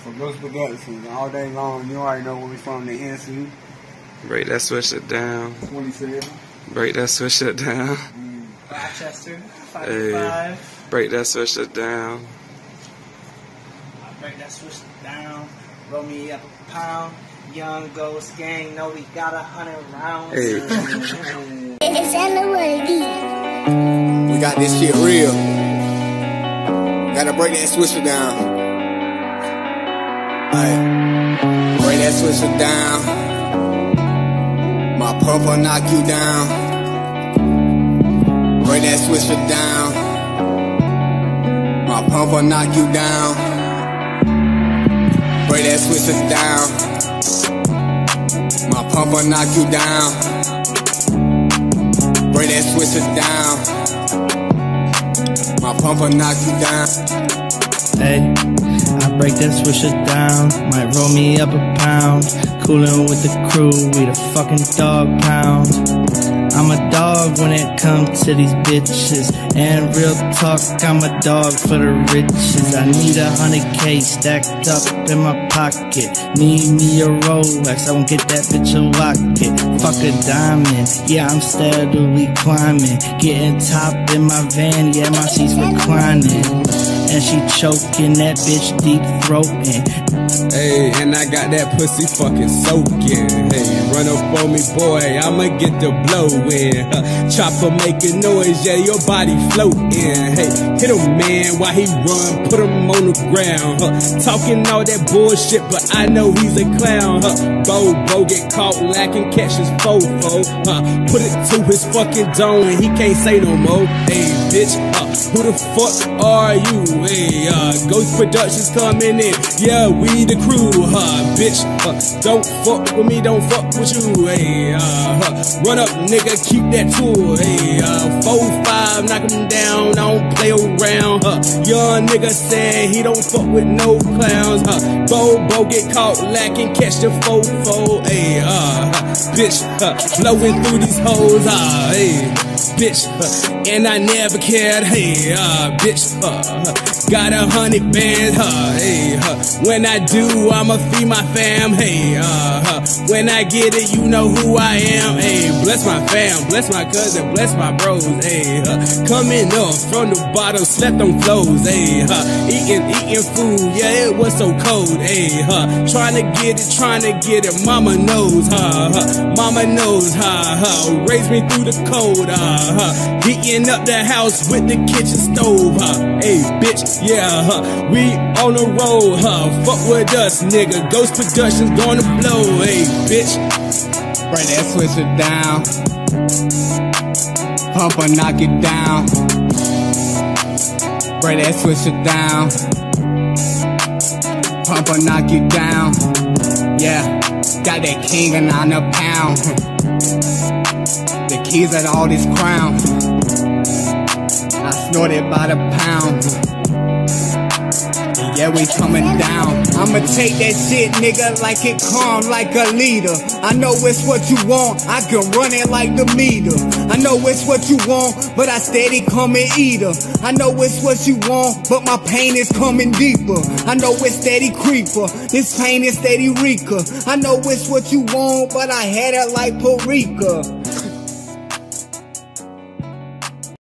For Ghost Productions, all day long, you already know where we from, the NC. Break that switch it down. 27. Break that switch it down. Rochester, 5 Hey, break that switch it down. Break that switch down. Roll me up a pound. Young Ghost Gang, know we got 100 rounds. Hey. It's L.O.A.D. We got this shit real. Gotta break that switcher down. Alright. Break that switcher down. My pumper knock you down. Break that switcher down. My pumper knock you down. Break that switcher down. My pumper knock you down. Break that switcher down. My pumper knock you down. Hey, I break that swisher down. Might roll me up a pound. Coolin' with the crew, we the fucking dog pound. I'm a dog when it comes to these bitches. And real talk, I'm a dog for the riches. I need 100K stacked up in my pocket. Need me a Rolex, I won't get that bitch a locket. Fuck a diamond, yeah, I'm steadily climbing. Getting top in my van, yeah, my seat's reclining. And she choking, that bitch deep throating. Hey, and I got that pussy fucking soaking. Hey, run up on me, boy, I'ma get the blow in. Chopper making noise, yeah, your body floating. Hey, hit him, man, while he run, put him on the ground. Talking all that bullshit, but I know he's a clown. Bo get caught lacking, catch his fofo. Put it to his fucking dome and he can't say no more. Hey, bitch, who the fuck are you? Hey, Ghost Productions coming in. Yeah, we the crew, bitch. Don't fuck with me, don't fuck with you. Hey, run up, nigga, keep that tool. Hey, 4-5, knock him down, I don't play around. Young nigga said he don't fuck with no clowns. Bo get caught lacking, catch the fofo. Hey, bitch, blowing through these hoes. Hey, bitch, and I never cared. Hey, bitch, got 100 bands. Hey, when I do, I'ma feed my fam. Hey, when I get it, you know who I am. Hey, bless my fam, bless my cousin, bless my bros. Hey, coming up from the bottom, slept on flows. Hey, eating food, yeah, it was so cold. Hey, trying to get it, mama knows. Mama knows. Raised me through the cold. Heating up the house with the kitchen stove. Hey, bitch, yeah, we on the road. Fuck with us, nigga. Ghost Productions gonna blow. Hey, bitch, Break that switcher down. Pumper knock it down. Break that switcher down. Pumper knock you down. Yeah, got that king and on a pound. The keys at all this crown. I snorted by the pound. Yeah, we coming down. I'ma take that shit, nigga, like it calm, like a leader. I know it's what you want, I can run it like the meter. I know it's what you want, but I steady come and eat her. I know it's what you want, but my pain is coming deeper. I know it's steady creeper, this pain is steady reeker. I know it's what you want, but I had it like Parika.